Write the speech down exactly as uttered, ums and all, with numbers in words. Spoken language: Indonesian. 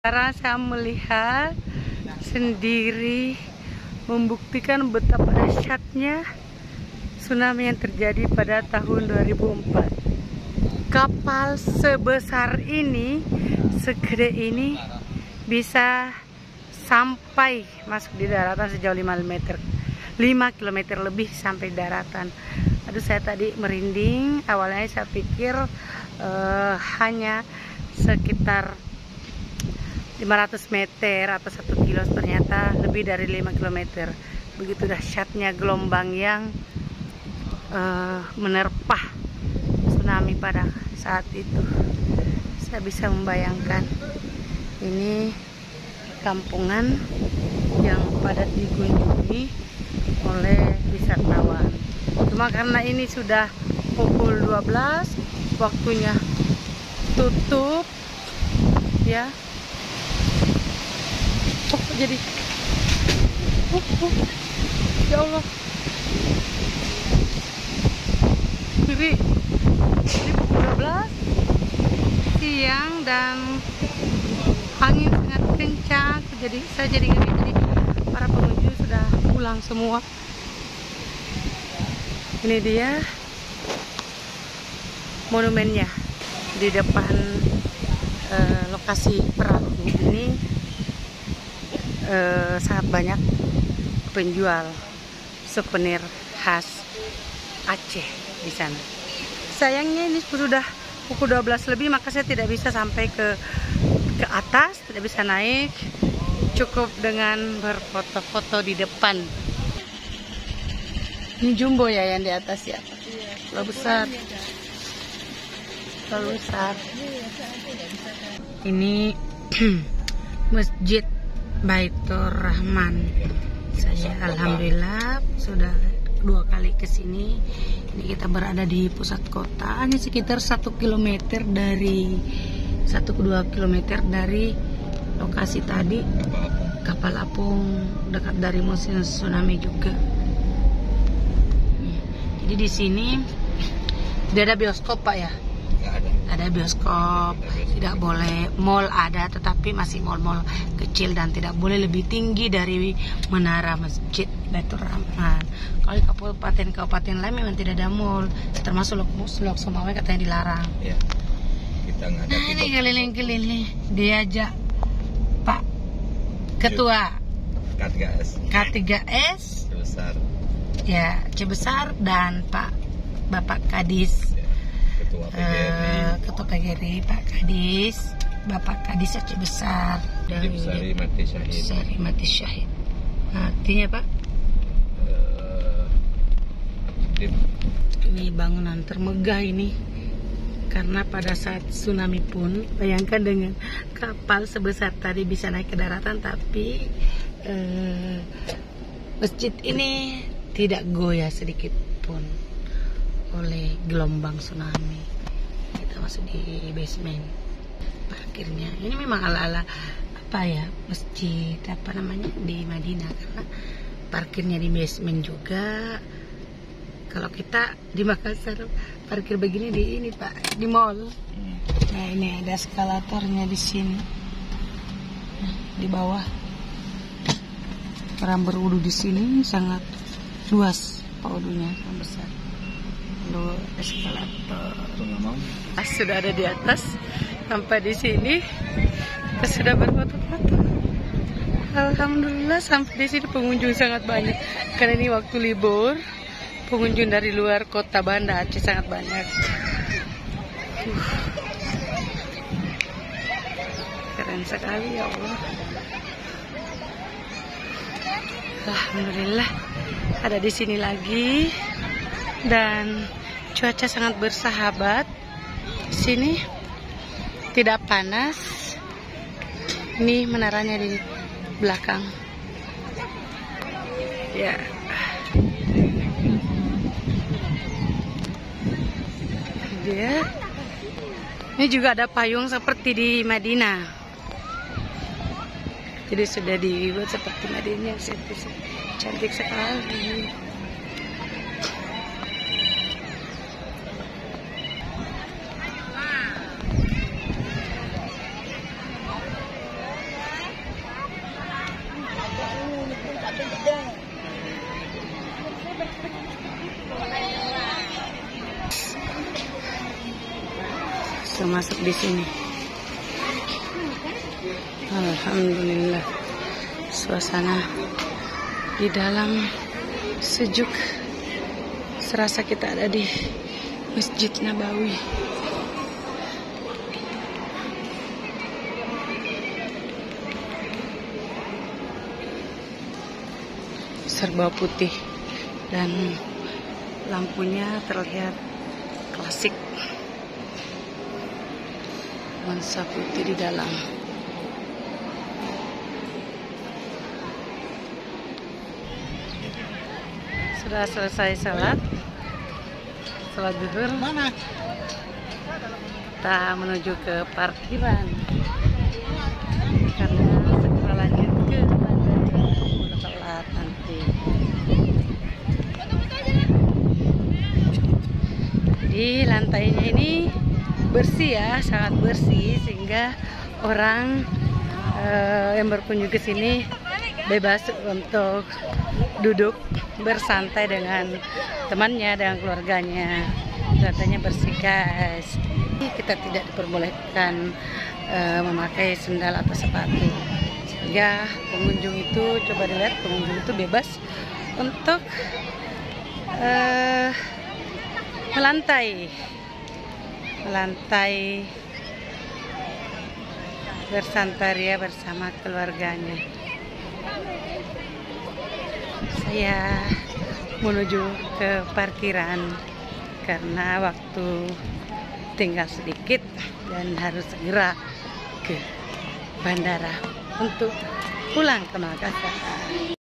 Sekarang saya melihat sendiri, membuktikan betapa dahsyatnya tsunami yang terjadi pada tahun dua ribu empat. Kapal sebesar ini, segede ini, bisa sampai masuk di daratan sejauh lima kilometer lebih sampai daratan. Aduh, saya tadi merinding. Awalnya saya pikir uh, hanya sekitar lima ratus meter atau satu kilo, ternyata lebih dari lima kilometer. Begitu dahsyatnya gelombang yang uh, menerpah tsunami pada saat itu. Saya bisa membayangkan ini kampungan yang padat dikunjungi oleh wisatawan. Cuma karena ini sudah pukul dua belas, waktunya tutup ya. Oh, jadi uh, uh, ya Allah, jadi ini pukul dua belas siang dan angin sangat kencang. Jadi saya jadi ngeri, jadi para pengunjung sudah pulang semua. Ini dia monumennya di depan eh, lokasi perahu ini. Eh, sangat banyak penjual souvenir khas Aceh di sana. Sayangnya ini sudah pukul dua belas lebih, maka saya tidak bisa sampai ke ke atas, tidak bisa naik. Cukup dengan berfoto-foto di depan. Ini jumbo ya yang di atas ya. Terlalu besar. Terlalu besar. Ini Masjid Baitur Rahman. Saya alhamdulillah sudah dua kali ke sini. Ini kita berada di pusat kota. Ini sekitar satu kilometer dari satu ke dua kilometer dari lokasi tadi kapal apung, dekat dari musim tsunami juga. Jadi di sini tidak ada bioskop Pak ya? Ada. Ada bioskop, tidak boleh. Mall ada, tetapi masih mall-mall kecil dan tidak boleh lebih tinggi dari menara Masjid Baitur Rahman. Kalau di kabupaten-kabupaten lain memang tidak ada mall, termasuk Lok Sumawe katanya dilarang. Ya. Kita nggak ada. Nah, ini keliling-keliling diajak Pak Ketua K tiga S. K tiga S. Besar. Ya, Cibesar dan Pak Bapak Kadis. Ketua P G R I, uh, Ketua P G R I, Pak Kadis, Bapak Kadis Aceh Besar, dan Sari Mati Syahid. Sari Mati Syahid. Nah, artinya Pak? Uh, ini bangunan termegah ini, karena pada saat tsunami pun, bayangkan dengan kapal sebesar tadi bisa naik ke daratan, tapi uh, masjid ini tidak goyah sedikit pun oleh gelombang tsunami. Kita masuk di basement parkirnya. Ini memang ala-ala apa ya, masjid apa namanya di Madinah, karena parkirnya di basement juga. Kalau kita di Makassar parkir begini di ini Pak, di mall. Nah, ini ada eskalatornya di sini. Nah, di bawah. Orang berwudu di sini sangat luas, wudunya sangat besar. Lalu eskalator. Pas sudah ada di atas, sampai di sini kita sudah berfoto-foto. Alhamdulillah sampai di sini pengunjung sangat banyak. Karena ini waktu libur, pengunjung dari luar kota Banda Aceh sangat banyak. Uh. Keren sekali ya Allah. Alhamdulillah ada di sini lagi, dan cuaca sangat bersahabat. Di sini tidak panas. Ini menaranya di belakang. Ya. Dia. Ini juga ada payung seperti di Madinah. Jadi sudah dibuat seperti Madinah, cantik sekali. masuk di sini. Alhamdulillah, suasana di dalam sejuk, serasa kita ada di Masjid Nabawi. Serba putih dan lampunya terlihat klasik, nuansa putih di dalam. Sudah selesai salat, salat zuhur. Mana? Kita menuju ke parkiran karena segera lanjut ke bandara. Telat nanti. Di lantainya ini bersih ya, sangat bersih sehingga orang eh, yang berkunjung ke sini bebas untuk duduk bersantai dengan temannya, dengan keluarganya. Lantainya bersih guys. Kita tidak diperbolehkan uh, memakai sendal atau sepatu. Sehingga pengunjung itu, coba dilihat, pengunjung itu bebas untuk uh, melantai, melantai bersantaria bersama keluarganya. Saya menuju ke parkiran karena waktu tinggal sedikit dan harus segera ke bandara untuk pulang ke Makassar.